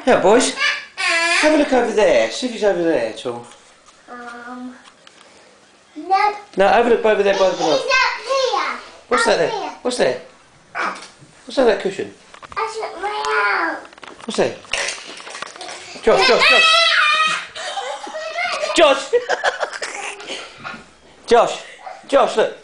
Yeah, boys. Have a look over there. See if he's over there at all. No. No, have a look over there by the banana. He's up here. What's that there? What's there? What's that cushion? I took my out. What's that? Josh, Josh, Josh. Josh! Josh, Josh, look.